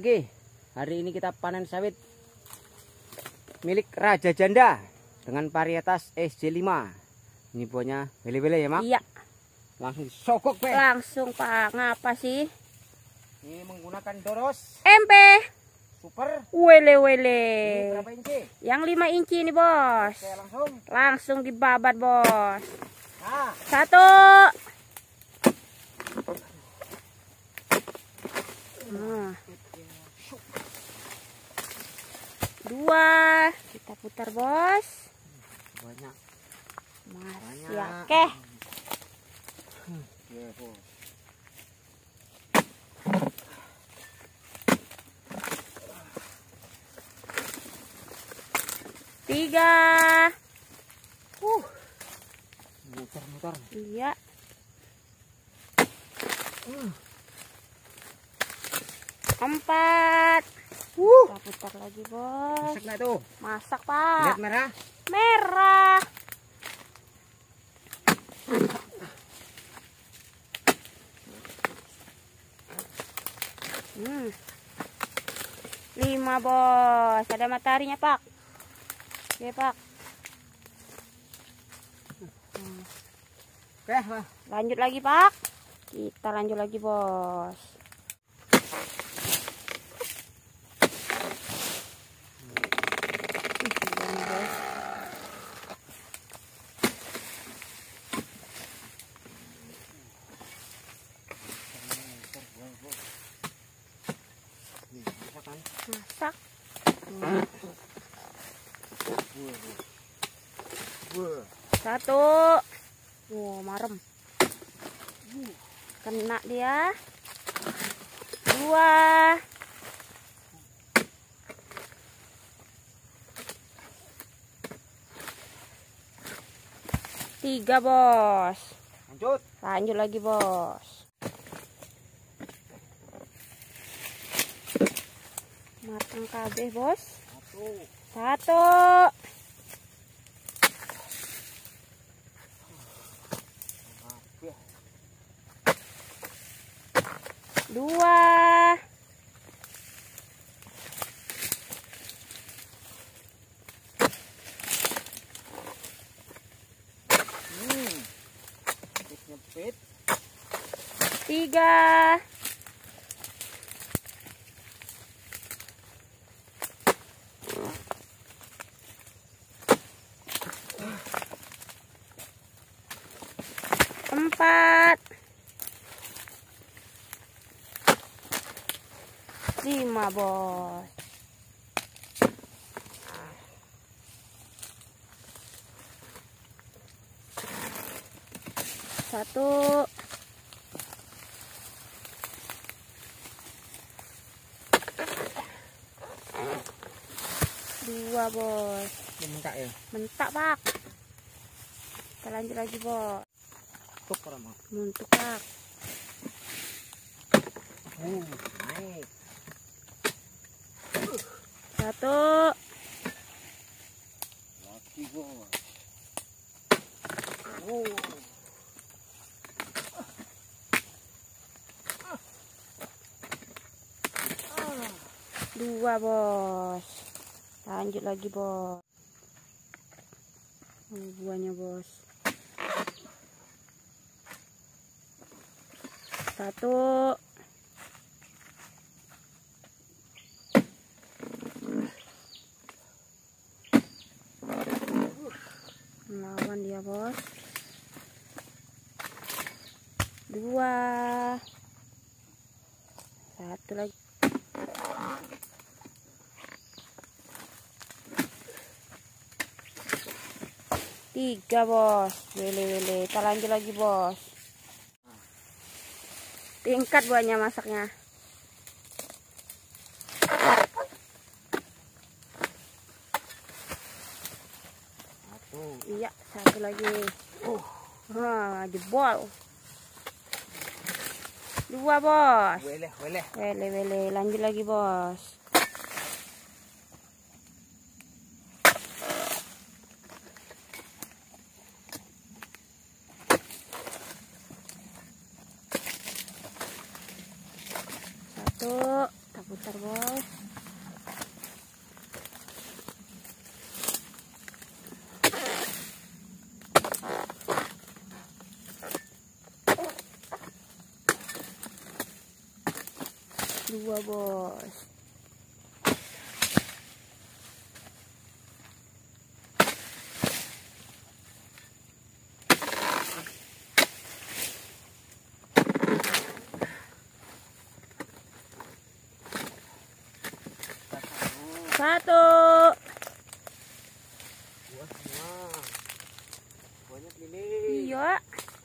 lagi. Hari ini kita panen sawit milik Raja Janda dengan varietas SJ5. Ini buahnya wele-wele ya, Mak? Iya. Langsung disogok, Pe. Langsung, Pak. Ngapa sih? Ini menggunakan Doros MP. Super. Wele-wele. Ini berapa inci? Yang 5 inci ini, Bos. Oke, langsung. Langsung dibabat, Bos. Nah. 1. Nah. 2. Kita putar, Bos. Banyak. Masih ya, oke. Ya, Bos. 3. Muter-muter. Iya. 4. Kita putar lagi, Bos. Masak nggak tuh? Masak, Pak. Lihat merah. Merah. Hmm. 5, Bos. Ada mataharinya, Pak. Oke, Pak. Oke, Pak. Lanjut lagi, Pak. Kita lanjut lagi, Bos. Masak. 1. Wow, marem. Kena dia. 2. 3, Bos. Lanjut. Lanjut lagi, Bos. Matang kabeh, Bos. 1. 2. 3. 4. 5, Bos. 1. 2, Bos. Mentak ya? Mentak, Pak. Kita lanjut lagi, Bos. Tuk orang mau. Muntuk, Pak. Naik. 1. Lagi, Bos. 2, Bos. Lanjut lagi, Bos. Buahnya, Bos. 1. Melawan dia, Bos. 2. 1 lagi. 3, Bos. Wele-wele. Kita lanjut lagi, Bos. Tingkat buahnya masaknya. 1. Iya, 1 lagi. Jebol. 2, Bos. Wele-wele. Lanjut lagi, Bos. 1. Kita putar bos. Dua bos. Satu. Dua semua. Banyak ini. Iya.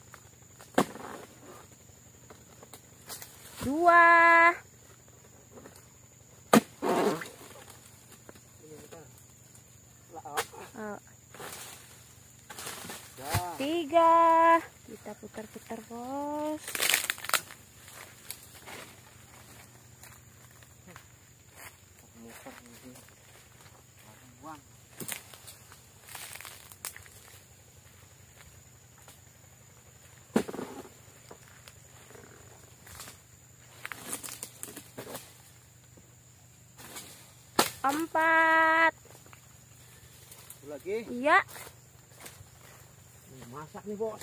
Dua. Tiga. Kita putar-putar bos. Empat. Lagi. Iya. Masak nih bos.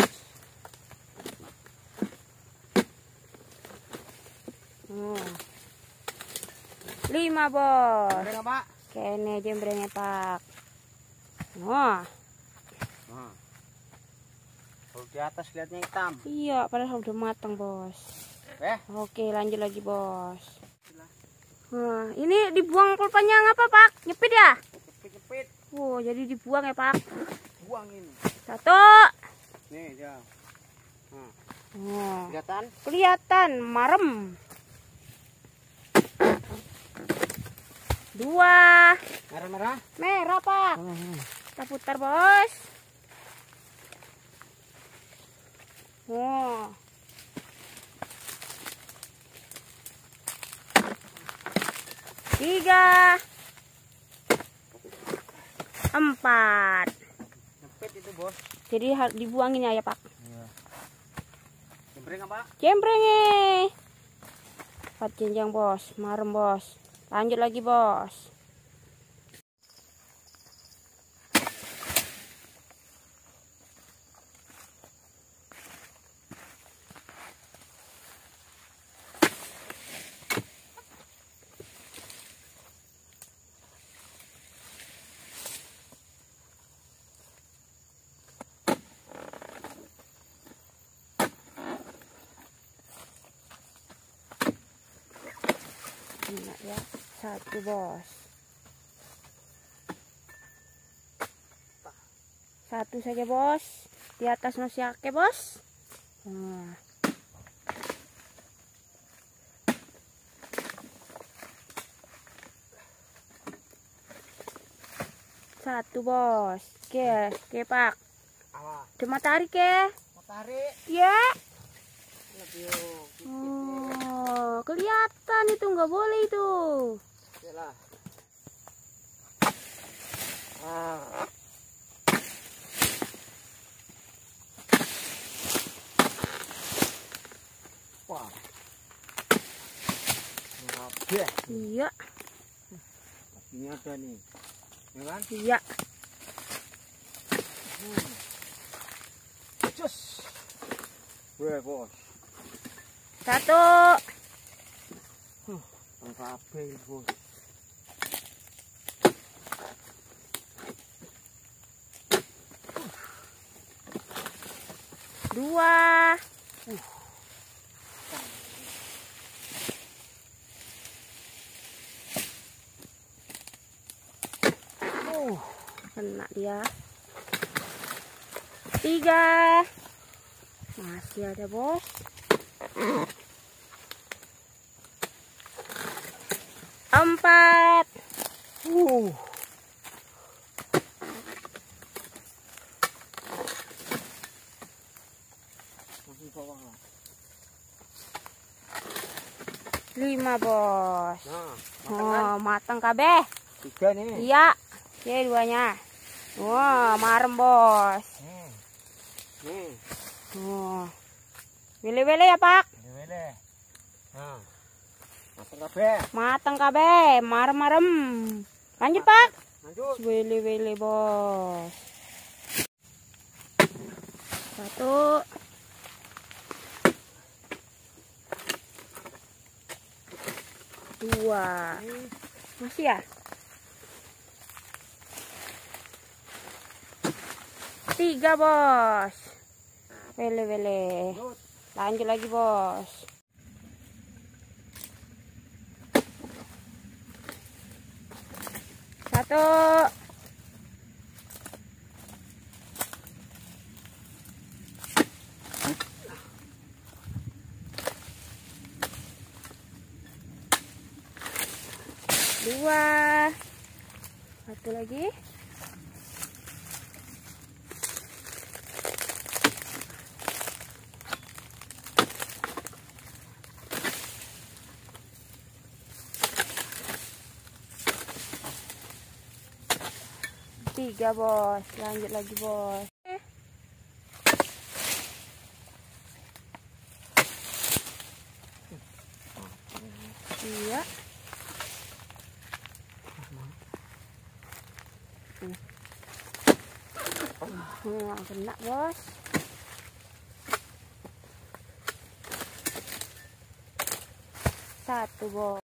Lima bos. Ada pak? Kene jembrengnya pak. Nah. Kalau di atas lihatnya hitam. Iya, padahal udah matang bos. Oke, lanjut lagi bos. Nah, ini dibuang pulpanya ngapa pak? Nyepit ya? Jepit. Oh, jadi dibuang ya pak? Buang ini. Satu. Nih dia. Oh. Kelihatan? Kelihatan, marem. Dua. Merah-merah? Merah pak. Kita putar bos. Oh. Tiga. Empat. Jepit itu bos. Jadi dibuangin ya pak. Iya. Jembreng apa? Jembrengnya. 4 jenjang bos, marem bos. Lanjut lagi bos. Enak ya, satu bos. Satu saja bos, di atas nosiake bos. Nah. Satu bos. Oke pak. Cuma tarik ya. Mau tarik? Ya. Lebih. Oh, kelihatan itu nggak boleh itu. Yalah. Wah. Rabe. Iya. Ini ada nih. Ya kan? Iya. Cus. Weh, bos. Satu. Rabe, bos. Dua. Kena dia. Tiga. Masih ada bos. Empat. Lima bos. Nah, matang kabeh. tiga nih. Iya. Oke, duanya. Wah, marem bos. Nih. Wile-wile ya pak. Wele. Nah. Matang kabeh, marem-marem. Lanjut, Pak. Lanjut. Wele-wele, Bos. 1. 2. Masih ya? 3, Bos. Wele-wele. Lanjut lagi, Bos. 1. 2. 1 lagi. 3, Bos. Lanjut lagi, Bos. Iya. Kena, Bos. 1, Bos.